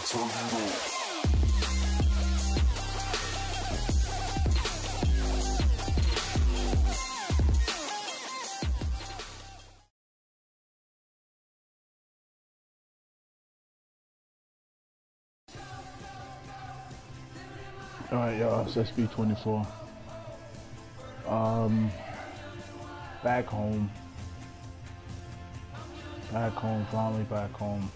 Alright, y'all, it's SB24. Back home. Finally back home.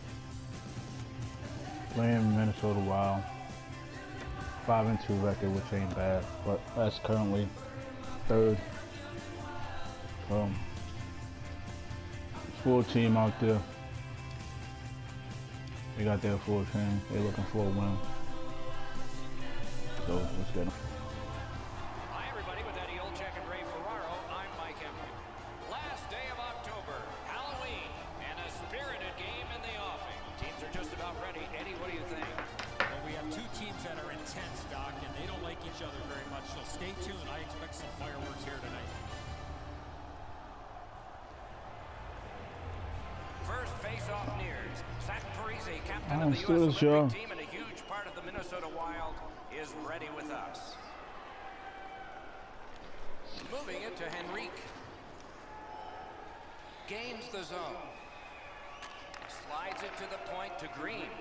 Playing Minnesota Wild. 5-2 record, which ain't bad, but that's currently third. Full team out there. They got their full team. They're looking for a win. So let's get them. Hi everybody, with Eddie Olczyk and Ray Ferraro, I'm Mike Emmer. Last day of October, Halloween, and a spirited game in the offing. Teams are just about ready. Eddie, what do you think? Well, we have two teams that are intense, Doc, and they don't like each other very much, so stay tuned. I expect some fireworks here tonight. First face-off nears. Zach Parise, captain of the U.S. Olympic team and a huge part of the Minnesota Wild, is ready with us. Moving it to Henrique. Gains the zone. Slides it to the point to Green.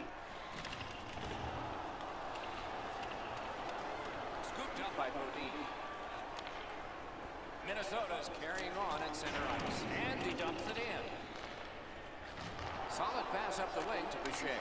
Scooped up by Bodine. Minnesota's carrying on at center ice. And he dumps it in. Solid pass up the wing to Boucher.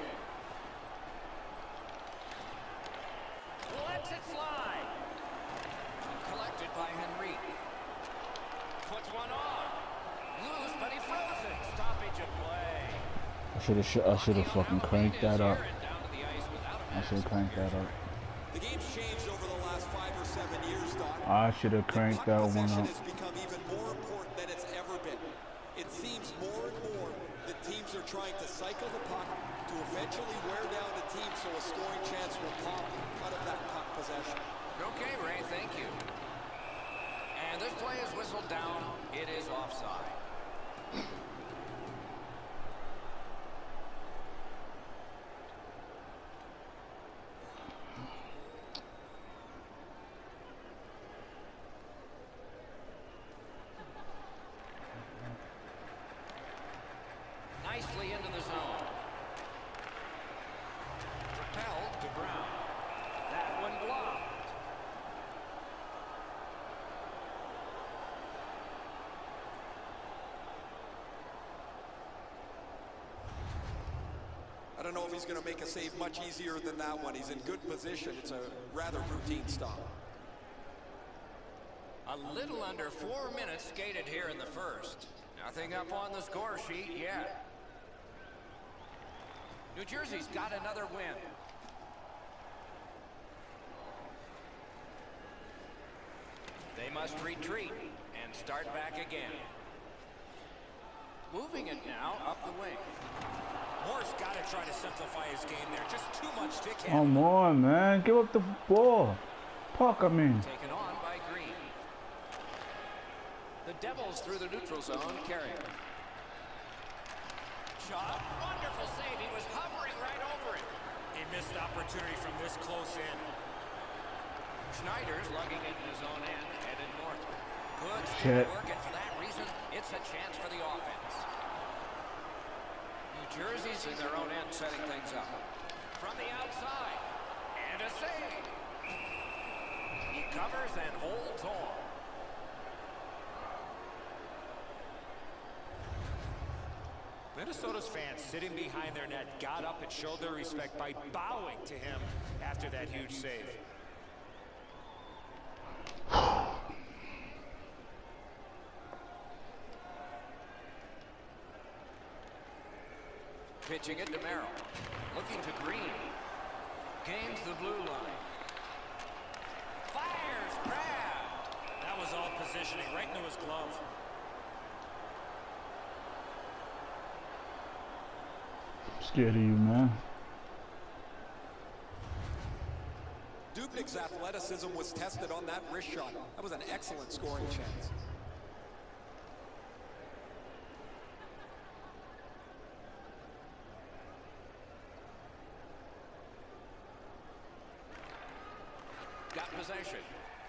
Lets it fly. Collected by Henrique. Puts one on. Loose, but he froze it. Stoppage of play. I should have fucking cranked that up. I should have cranked that up. The game's changed over the last 5 or 7 years, Doc. I should have cranked that one up. Has become even more important than it's ever been. It seems more and more that teams are trying to cycle the puck to eventually wear down the team so a scoring chance will pop out of that puck possession. Okay, Ray, thank you. And this play is whistled down. It is offside. Nicely into the zone. Propelled to Brown. That one blocked. I don't know if he's going to make a save much easier than that one. He's in good position. It's a rather routine stop. A little under 4 minutes skated here in the first. Nothing up on the score sheet yet. New Jersey's got another win. They must retreat and start back again. Moving it now up the wing. Moore's got to try to simplify his game there. Just too much stick handling. Come on, man. Give up the ball. Puck, I mean. Taken on by Green. The Devils through the neutral zone. Carrier. Shot. Wonderful save. He was hovering right over it. He missed the opportunity from this close in. Schneider's lugging it in his own end, headed north. Good Shit. work, and for that reason, it's a chance for the offense. New Jersey's in their own end, setting things up. From the outside, and a save. He covers and holds on. Minnesota's fans sitting behind their net got up and showed their respect by bowing to him after that huge save. Pitching it to Merrill. Looking to Green. Gains the blue line. Fires, grab. That was all positioning right into his glove. I'm scared of you, man. Dubnyk's athleticism was tested on that wrist shot. That was an excellent scoring chance. got possession.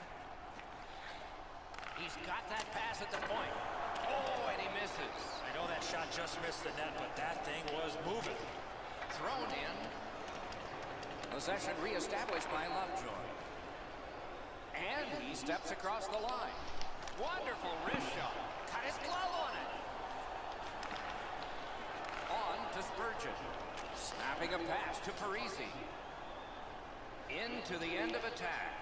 He's got that pass at the point. Oh, and he misses. I know that shot just missed the net, but that thing was moving. Thrown in. Possession reestablished by Lovejoy. And he steps across the line. Wonderful wrist shot. Cut his glove on it. On to Spurgeon. Snapping a pass to Parisi. Into the end of attack.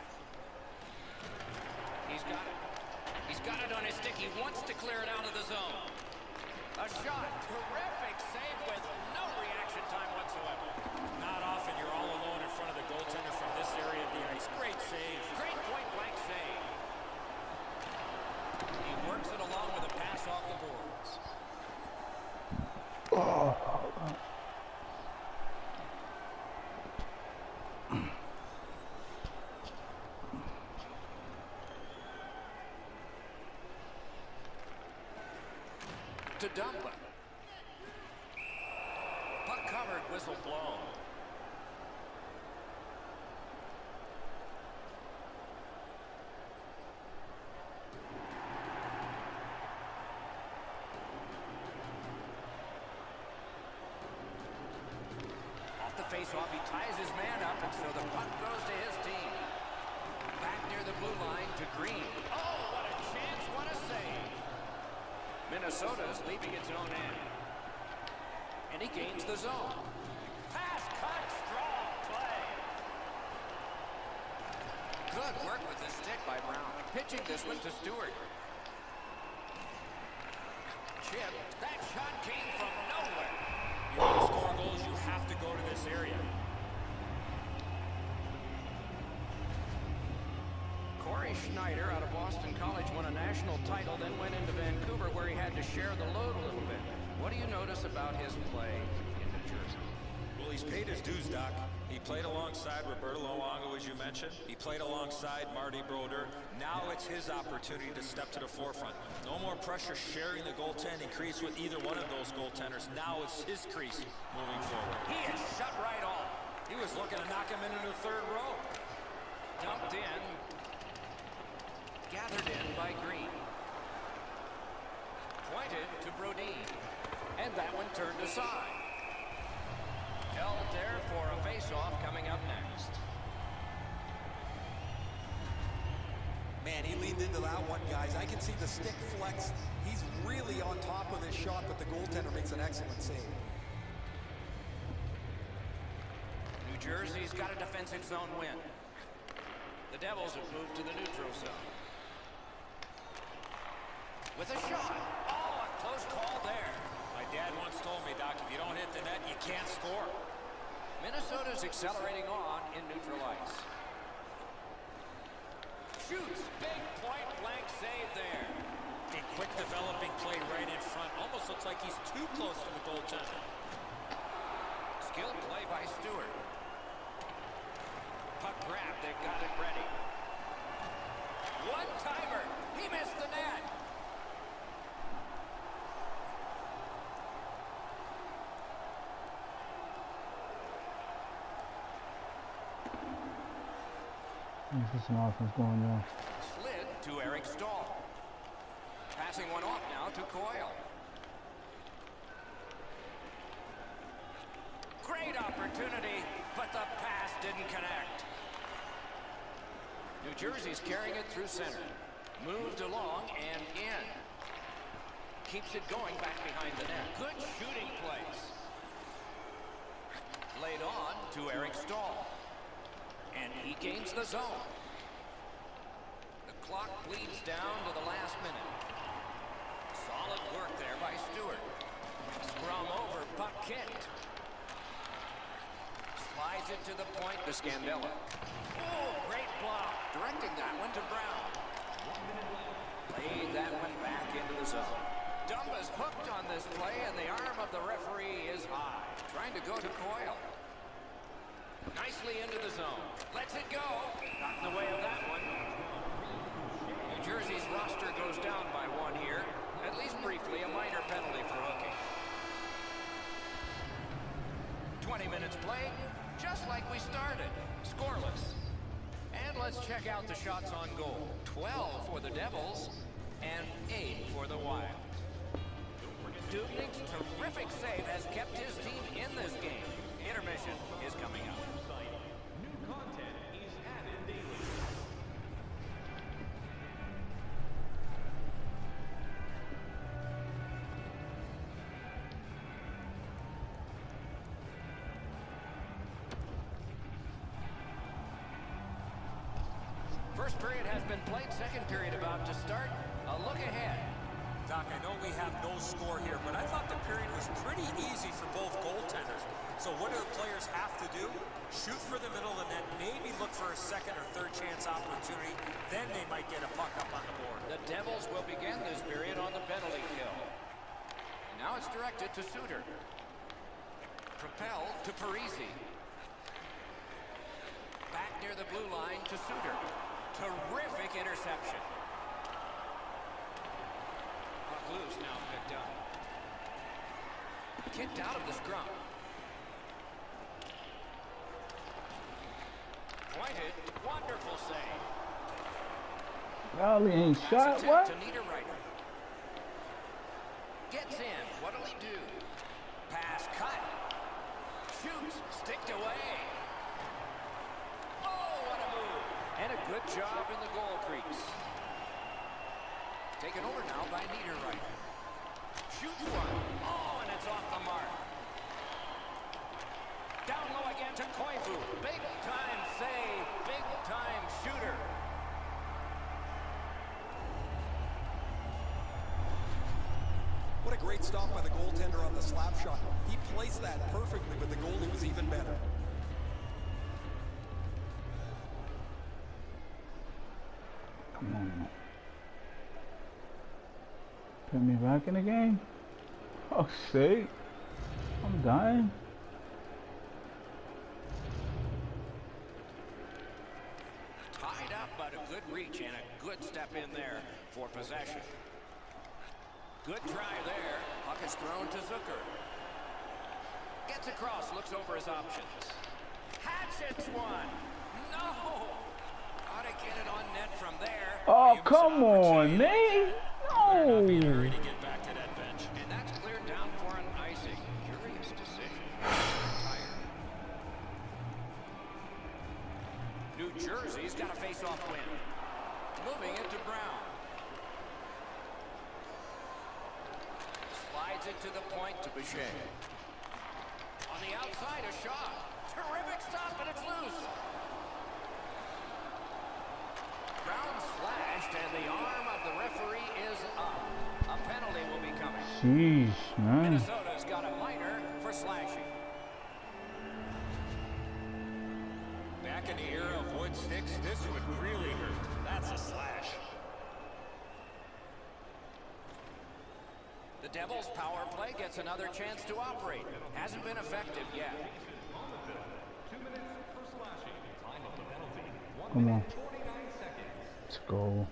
He's got it. He's got it on his stick. He wants to clear it out of the zone. A shot. Terrific save with no reaction time whatsoever. Not often you're all alone in front of the goaltender from this area of the ice. Great save. Great point-blank save. He works it along with a pass off the boards. To Dumba. Puck covered, whistle blown. Off the face-off, he ties his man up, and so the puck goes to his team. Back near the blue line to Green. Oh, what a chance, what a save. Minnesota's leaving its own end. And he gains the zone. Pass cut, strong play. Good work with the stick by Brown. Pitching this one to Stewart. Chip, that shot came from nowhere. You want to score goals, you have to go to this area. Corey Schneider out of Boston College won a national title, then went into Vancouver where he had to share the load a little bit. What do you notice about his play in New Jersey? Well, he's paid his dues, Doc. He played alongside Roberto Luongo, as you mentioned. He played alongside Marty Brodeur. Now it's his opportunity to step to the forefront. No more pressure sharing the goaltending crease with either one of those goaltenders. Now it's his crease moving forward. He is shut right off. He was looking to knock him into the third row. Dumped in. Gathered in by Green. Pointed to Brodin. And that one turned aside. Held there for a face-off coming up next. Man, he leaned into that one, guys. I can see the stick flex. He's really on top of this shot, but the goaltender makes an excellent save. New Jersey's got a defensive zone win. The Devils have moved to the neutral zone. With a shot. Oh, a close call there. My dad once told me, Doc, if you don't hit the net, you can't score. Minnesota's accelerating on in neutral ice. Shoots. Big point-blank save there. A quick developing play right in front. Almost looks like he's too close to the goaltender. Skilled play by Stewart. Puck grab. They've got it ready. One-timer. He missed the net. There's some offense going on. Slid to Eric Stahl. Passing one off now to Coyle. Great opportunity, but the pass didn't connect. New Jersey's carrying it through center. Moved along and in. Keeps it going back behind the net. Good shooting place. Laid on to Eric Stahl. And he gains the zone. The clock bleeds down to the last minute. Solid work there by Stewart. Scrum over, puck kicked. Slides it to the point to Scandella. Oh, great block. Directing that one to Brown. Laid that one back into the zone. Dumba's hooked on this play, and the arm of the referee is high. Trying to go to Coyle. Nicely into the zone. Lets it go. Not in the way of that one. New Jersey's roster goes down by one here. At least briefly, a minor penalty for hooking. 20 minutes played, just like we started. Scoreless. And let's check out the shots on goal. 12 for the Devils and 8 for the Wild. Dubnik's terrific save has kept his team in this game. Intermission is coming up. New content is added daily. First period has been played. Second period about to start. A look ahead. Doc, I know we have no score here, but I thought the period was pretty easy for both goaltenders. So what do the players have to do? Shoot for the middle and then maybe look for a second or third chance opportunity. Then they might get a puck up on the board. The Devils will begin this period on the penalty kill. And now it's directed to Suter. Propelled to Parisi. Back near the blue line to Suter. Terrific interception. Puck loose, now picked up. Kicked out of the scrum. Pointed, wonderful save. Golly, ain't shot, what? To Niederreiter. Gets in, what'll he do? Pass cut. Shoots, sticked away. Oh, what a move. And a good job in the goal crease. Taken over now by Niederreiter. Shoots one. Oh, and it's off the mark. Down low again to Koivu. Big time save. Big time shooter. What a great stop by the goaltender on the slap shot. He placed that perfectly, but the goalie was even better. Come on. Put me back in the game? Oh, shit. I'm dying. Tied up, but a good reach and a good step in there for possession. Good drive there. Puck is thrown to Zucker. Gets across, looks over his options. Hatchets one. No! Ought to get it on net from there. Oh, come on, man. Not be in a No. hurry to get back to that bench. And that's cleared down for an icing. Curious decision. Tired. New Jersey's got a face-off win. Moving it to Brown. Slides it to the point to Boucher. On the outside, a shot. Terrific stop, but it's loose. Brown slashed, and the arm of the referee is up. A penalty will be coming. Sheesh, man. Minnesota's got a minor for slashing. Back in the era of wood sticks, this would really hurt. That's a slash. The Devils' power play gets another chance to operate. Hasn't been effective yet. On the field, 2 minutes for slashing. Time of the penalty. 1 Come on. minute, 49 seconds. Let's go.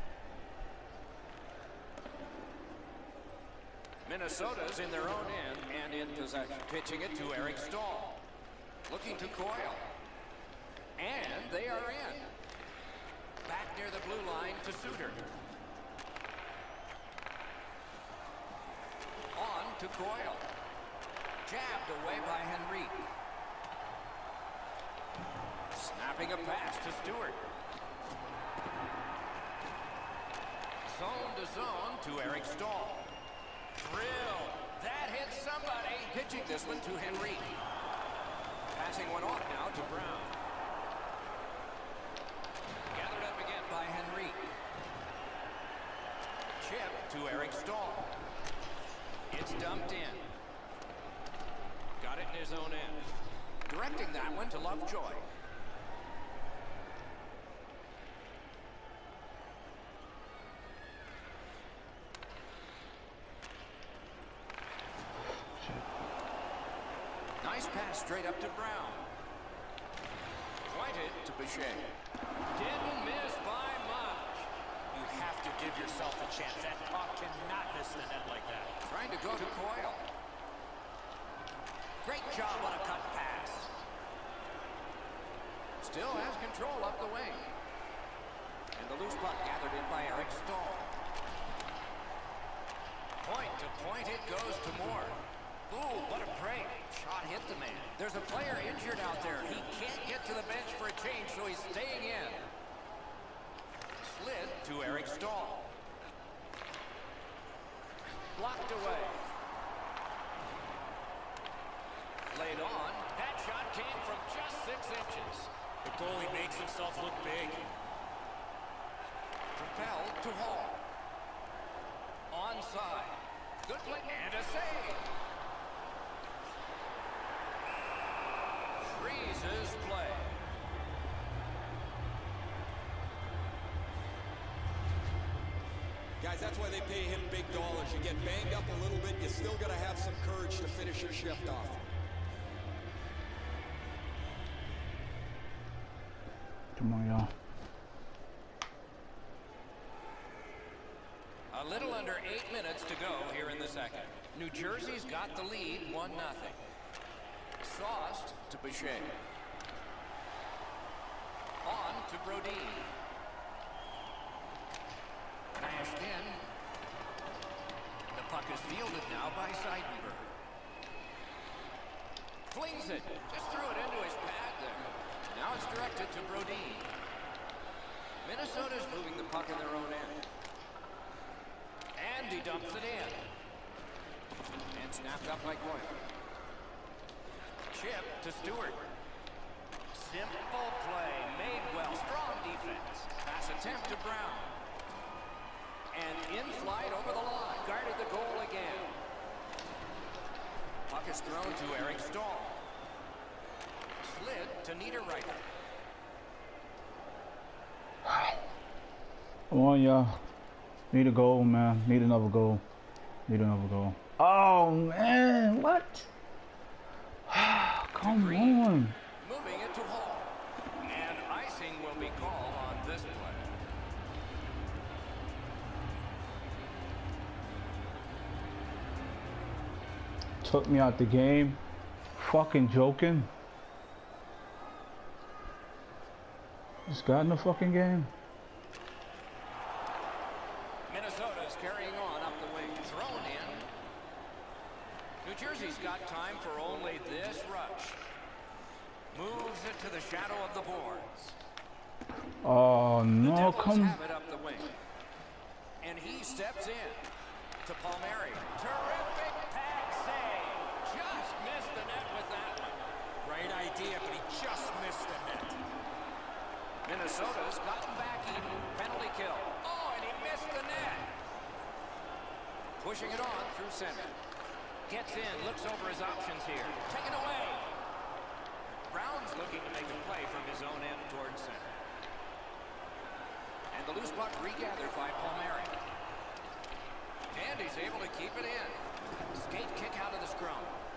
Minnesota's in their own end and in possession. Pitching it to Eric Stahl. Looking to Coyle. And they are in. Back near the blue line to Suter. On to Coyle. Jabbed away by Henrique. Snapping a pass to Stewart. Zone to zone to Eric Stahl. Drill. That hits somebody. Pitching this one to Henrique. Passing one off now to Brown. Gathered up again by Henrique. Chip to Eric Stahl. It's dumped in. Got it in his own end. Directing that one to Lovejoy. Nice pass straight up to Brown. Pointed to Boucher. Didn't miss by much. You have to give yourself a chance. That puck cannot miss the net like that. Trying to go to Coyle. Great job on a cut pass. Still has control up the wing. And the loose puck gathered in by Eric Stahl. Point to point it goes to Moore. Ooh, what a break. Shot hit the man. There's a player injured out there. He can't get to the bench for a change, so he's staying in. Slid to Eric Stahl. Blocked away. Laid on. That shot came from just 6 inches. The goalie makes himself look big. Propelled to Hall. Onside. Good play and a save. Freezes play. Guys, that's why they pay him big dollars. You get banged up a little bit, you still got to have some courage to finish your shift off. Come on, y'all. A little under 8 minutes to go here in the second. New Jersey's got the lead, 1-0. Sauced to Boucher. On to Brodin. Mashed in. The puck is fielded now by Seidenberg. Flings it. Just threw it into his pad there. Now it's directed to Brodin. Minnesota's moving the puck in their own end. And he dumps it in. And snapped up by Coyle. Chip to Stewart. Simple play. Made well. Strong defense. Pass attempt to Brown. And in flight over the line. Guarded the goal again. Puck is thrown to Eric Stahl. Slid to Niederreiter. Come on, y'all. Need a goal, man. Need another goal. Need another goal. Oh, man. What? Come on. Moving it to Hall. And icing will be called on this play. Took me out the game. Fucking joking. Just got in the fucking game. Minnesota's carrying on up the wing. Thrown in. New Jersey's got time for only this rush. Moves it to the shadow of the boards. Oh, no, The Devils come. have it up the wing. And he steps in to Palmieri. Terrific pad save. Just missed the net with that one. Right idea, but he just missed the net. Minnesota's gotten back even. Penalty kill. Oh, and he missed the net. Pushing it on through center. Gets in, looks over his options here. Taken away. Brown's looking to make a play from his own end towards center. And the loose puck regathered by Palmieri. And he's able to keep it in. Skate kick out of the scrum.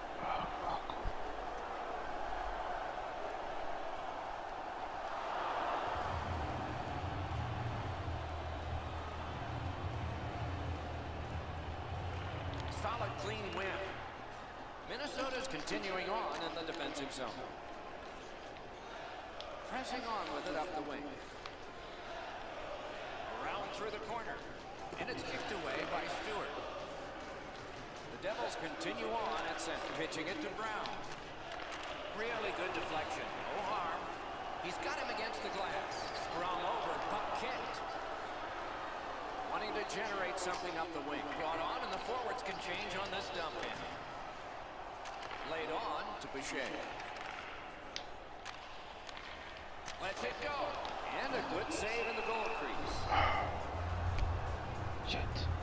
Solid, clean win. Minnesota's continuing on in the defensive zone. Pressing on with it up the wing. Around through the corner. And it's kicked away by Stewart. The Devils continue on at center. Pitching it to Brown. Really good deflection. No harm. He's got him against the glass. Sprung over. Puck kicked. Wanting to generate something up the wing. Brought on, and the forwards can change on this dump in. Laid on to Boucher. Lets it go. And a good save in the goal crease. Shit.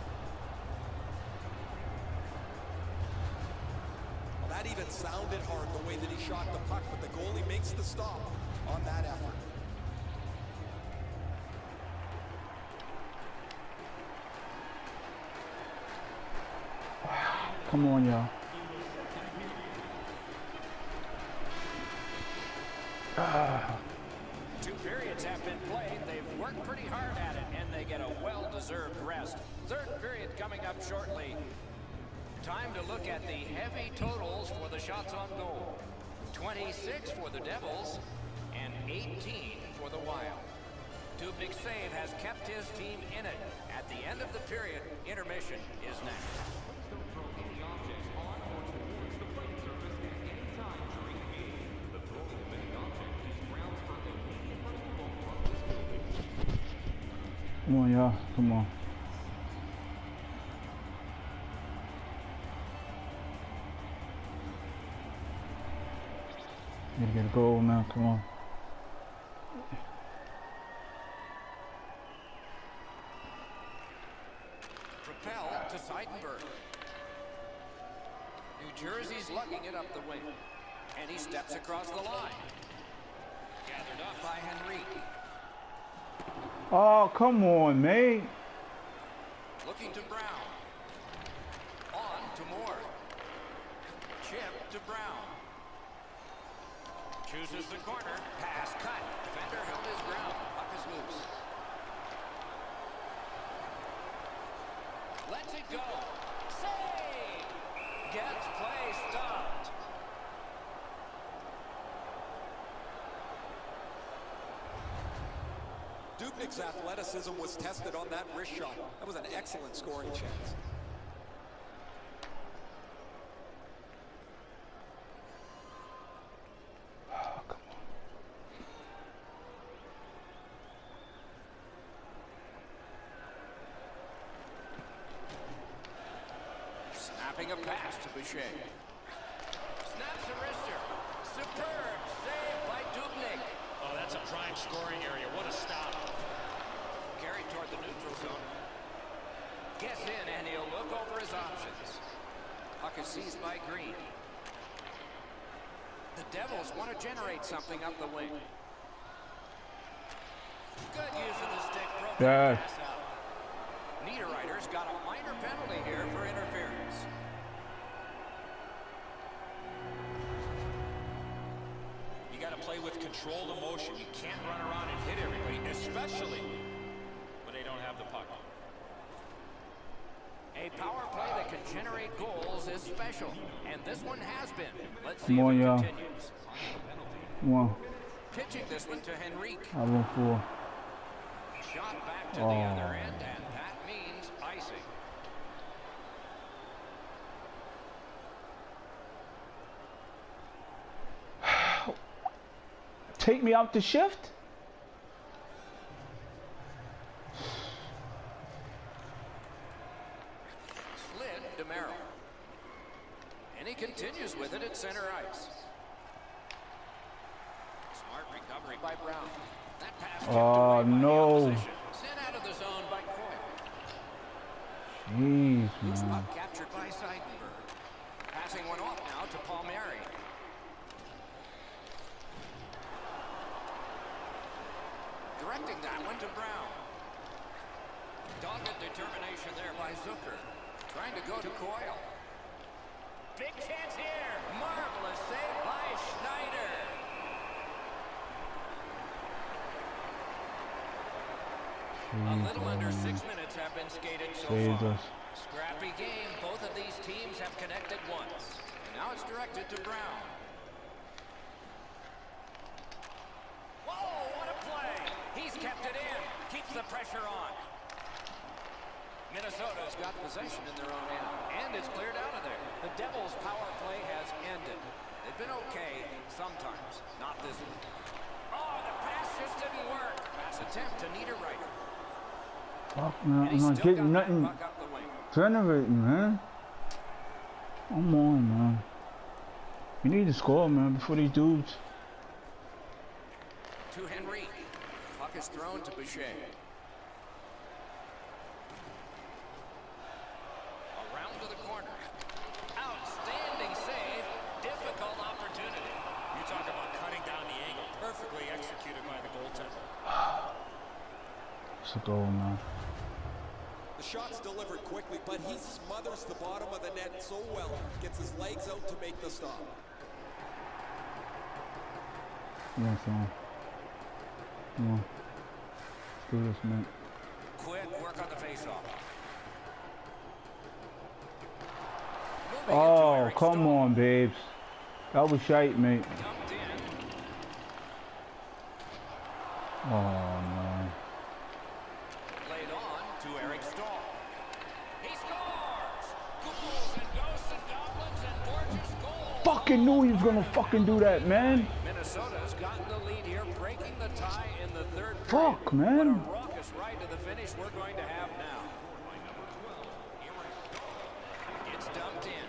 Well, that even sounded hard the way that he shot the puck, but the goalie makes the stop on that effort. Come on, y'all. Two periods have been played. They've worked pretty hard at it, and they get a well-deserved rest. Third period coming up shortly. Time to look at the heavy totals for the shots on goal. 26 for the Devils and 18 for the Wild. Dubnik's save has kept his team in it. At the end of the period, intermission is next. Don't throw any objects on or towards the playing surface at any time during the game. The throwing of any object is grounds for immediate removal from this building. Come on, y'all. Come on. Need to get a goal now. Come on. Propel to Seidenberg. New Jersey's lugging it up the wing. And he steps across the line. Gathered up by Henrique. Oh, come on, mate. Looking to Brown. On to Moore. Chip to Brown. Chooses the corner. Pass cut. Defender held his ground. Puck is loose. Lets it go. Save! Gets play stopped. Dubnik's athleticism was tested on that wrist shot. That was an excellent scoring chance. Snapping a pass to Boucher. Snaps a wrister. Superb save by Dubnik. Oh, that's a prime scoring area. What a stop. Carried toward the neutral zone. Gets in and he'll look over his options. Puck is seized by Green. The Devils want to generate something up the wing. Good use of the stick. Yeah. Pass out. Niederreiter's got a minor penalty here for interference. You got to play with controlled emotion. You can't run around and hit everybody, especially when they don't have the puck. A power play that can generate goals is special, and this one has been. Let's see Come on, if it y'all. continues. Come on. Pitching this one to Henrique. I went for. Shot back to Oh. the other end, and that means icing. Take me out the shift? Slid to Merrill. And he continues with it at center ice. Smart recovery by Brown. That pass tipped Oh, away by the no. opposition. Sent out of the zone by Coyle. Jeez, Loose man. puck captured by Seidenberg. Passing one off now to Palmieri. Directing that one to Brown. Dogged determination there by Zucker. Trying to go to Coyle. Big chance here. Marvelous save by Schneider. A little under 6 minutes have been skated so Saved far. us. Scrappy game. Both of these teams have connected once. And now it's directed to Brown. Whoa, what a play. He's kept it in. Keeps the pressure on. Minnesota's got possession in their own end. And it's cleared out of there. The Devils' power play has ended. They've been okay sometimes. Not this one. Oh, the pass just didn't work. Pass attempt to Niederreiter. Fuck, man. And I'm he's not still getting got that nothing puck up the wing. generating, man. Come on, man. You need to score, man, before these dudes. To Henrique. Puck is thrown to Boucher. Around to the corner. Outstanding save. Difficult opportunity. You talk about cutting down the angle. Perfectly executed by the goaltender. It's a goal, man. The shot's delivered quickly, but he smothers the bottom of the net so well. Gets his legs out to make the stop. Yeah, son. Come on. Let's do this, man. Quick work on the faceoff. Oh, come on, babes. That was shite, mate. Dumped in. Oh no. Played on to Eric Stahl. He scores! Ghouls and ghosts and goblins and gorgeous goals. Fucking knew he was gonna fucking do that, man. Minnesota's gotten the lead here, breaking the tie in the third period. Fuck, man. What a raucous ride to the finish we're going to have now. It's dumped in.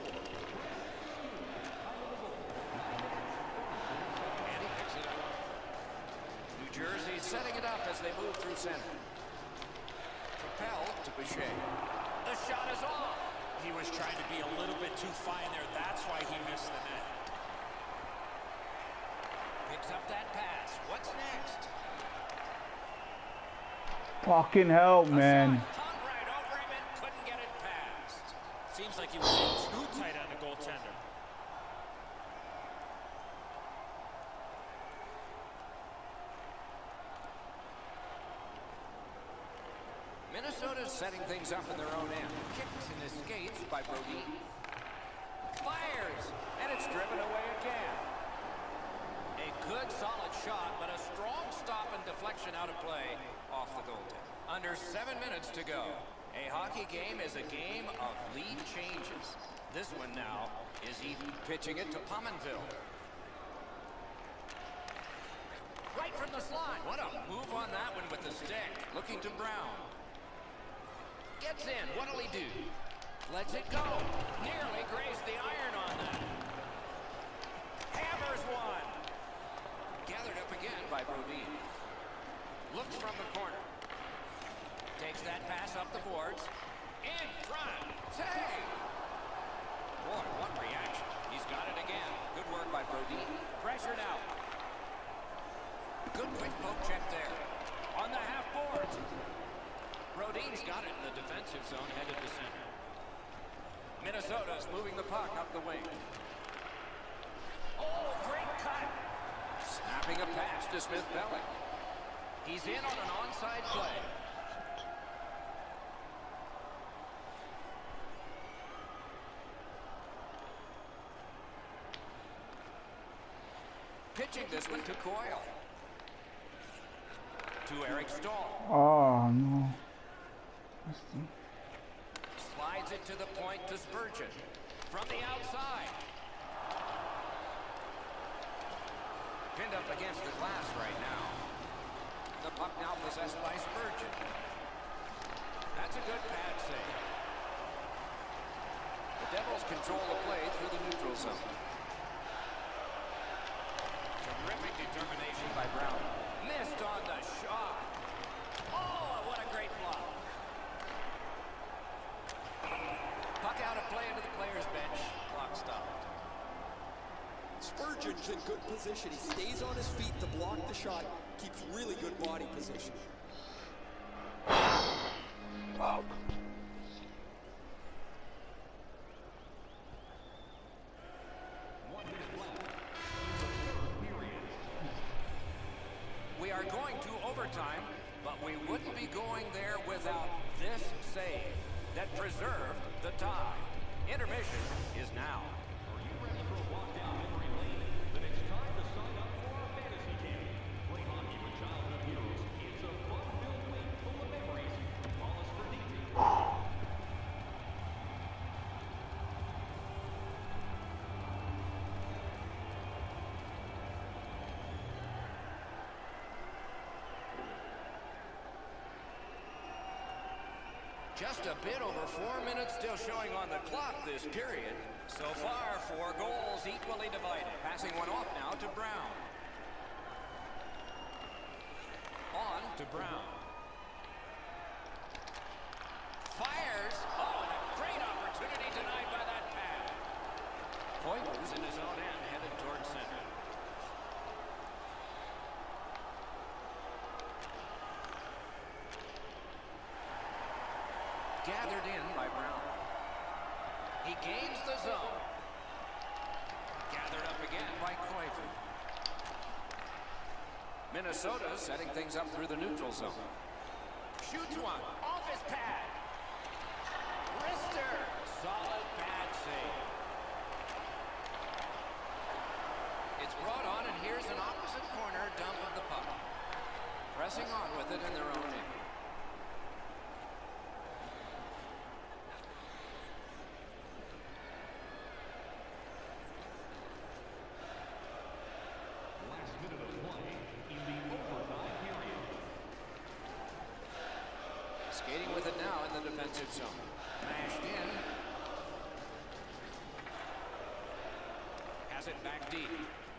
And he picks it up. New Jersey setting it up as they move through center. Propelled to Boucher. The shot is off. He was trying to be a little bit too fine there. That's why he missed the net. Picks up that pass. What's next? Fucking hell, man. Hung right over him and couldn't get it past. Seems like he was in too tight on the goaltender. Minnesota's setting things up in their own end. Kicks and escapes by Brodin. Fires, and it's driven away again. A good, solid shot, but a strong stop and deflection out of play off the goaltender. Under 7 minutes to go. A hockey game is a game of lead changes. This one now is even pitching it to Pominville. Right from the slot. What a move on that one with the stick. Looking to Brown. Gets in. What'll he do? Lets it go. Nearly grazed the iron on that. Hammers one. Gathered up again by Brodin. Looks from the corner. Takes that pass up the boards. In front. Save. Boy, what reaction. He's got it again. Good work by Brodin. Pressured out. Good quick poke check there. On the half boards. Brodin's got it in the defensive zone, headed to center. Minnesota's moving the puck up the wing. Oh, great cut. Snapping a pass to Smith-Pelly. He's in on an onside play. Pitching this one to Coyle. To Eric Stahl. Oh no. Slides it to the point to Spurgeon. From the outside. Pinned up against the glass right now. The puck now possessed by Spurgeon. That's a good pad save. The Devils control the play through the neutral zone. Terrific determination by Brown. Missed on the shot. Oh, what a great block. Puck out of play into the player's bench. Clock stopped. Spurgeon's in good position. He stays on his feet to block the shot. Keeps really good body position. Wow. We are going to overtime, but we wouldn't be going there without this save that preserved the tie. Intermission is now. Are you ready for a walk down memory lane? Then it's time to sign up for our fantasy game. Play hockey with childhood heroes. It's a fun-filled lane full of memories. Call us for details. Just a bit over 4 minutes still showing on the clock this period. So far, 4 goals equally divided. Passing one off now to Brown. On to Brown. Fires. Oh, and a great opportunity denied by that pad. Oilers in his own end headed towards center. Gathered in by Brown. He gains the zone. Gathered up again by Koivu. Minnesota setting things up through the neutral zone. Shoots one. Off his pad. Wrister. Solid pad save. It's brought on, and here's an opposite corner dump of the puck. Pressing on with it in their own end. Last minute of play in the overtime period. Skating with it now in the defensive zone. Mashed in. Has it back deep.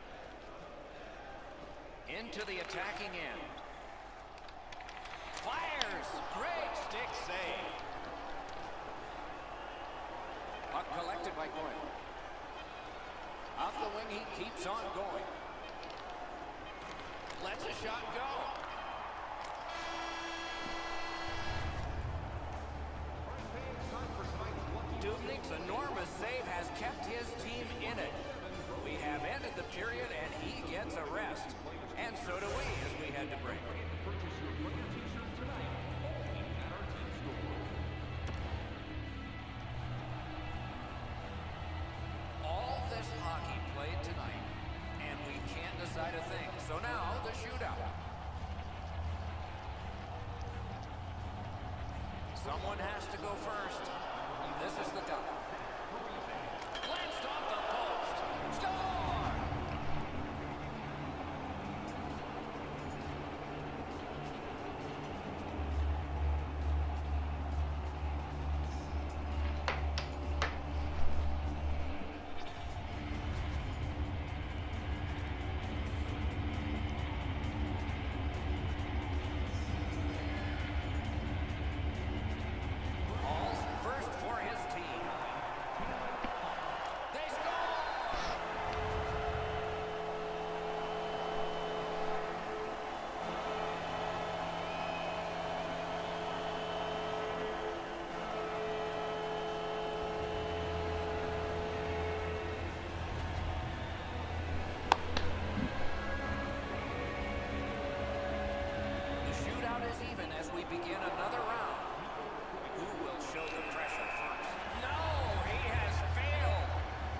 Into the attacking end. Fires! Great stick save. Puck collected by Coyle. Up the wing, he keeps on going. Lets a shot go. Dubnik's enormous save has kept his team in it. We have ended the period and he gets a rest. And so do we as we head to break. Purchase your player t-shirt tonight, only at our team store. All this hockey played tonight, and we can't decide a thing. So now the shootout. Someone has to go first. This is the double. Glanced off the post. Score! Hall's first for his team. They score! The shootout is even as we begin another round. Who will show the pressure first? No, he has failed.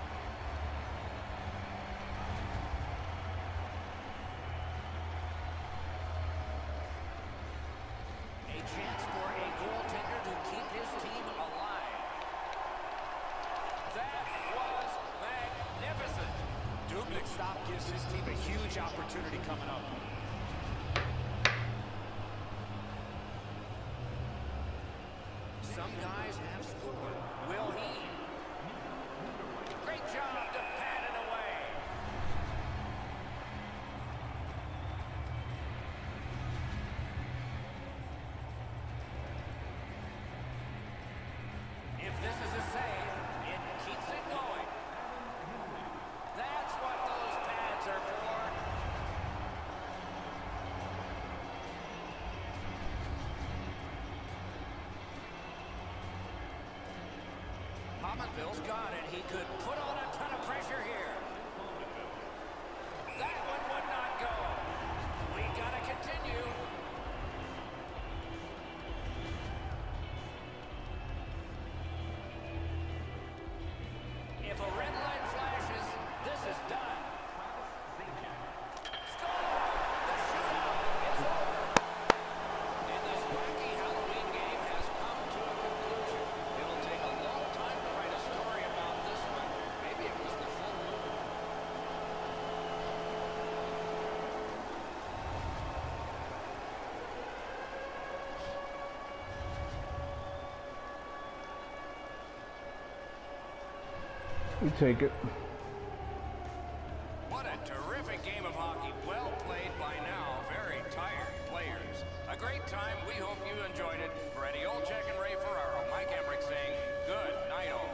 A chance for a goaltender to keep his team alive. That was magnificent. Dubnik's stop gives his team a huge opportunity coming up. Some guys have scored. Will he? Great job to pat it away. If this is a save, it keeps it going. That's what those pads are for. Pominville's got it. He could put on a ton of pressure here. That one would not go. We gotta continue. If a red light flashes, this is done. Score! The shootout is over. And this wacky Halloween game has come to a conclusion. It'll take a long time to write a story about this one. Maybe it was the full moon. We take it. What a terrific game of hockey. Well played by now. Very tired players. A great time. We hope you enjoyed it. For Eddie Olczyk and Ray Ferraro, Mike Emmerich saying good night all.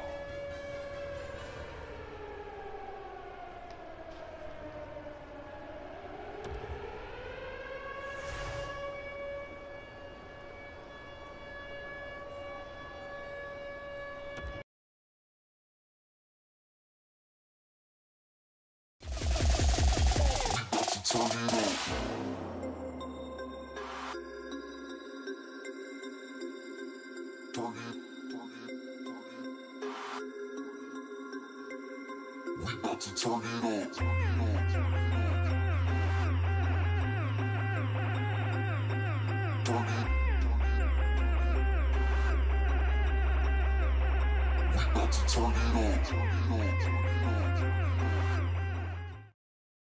We about to turn it up. We about to turn it on.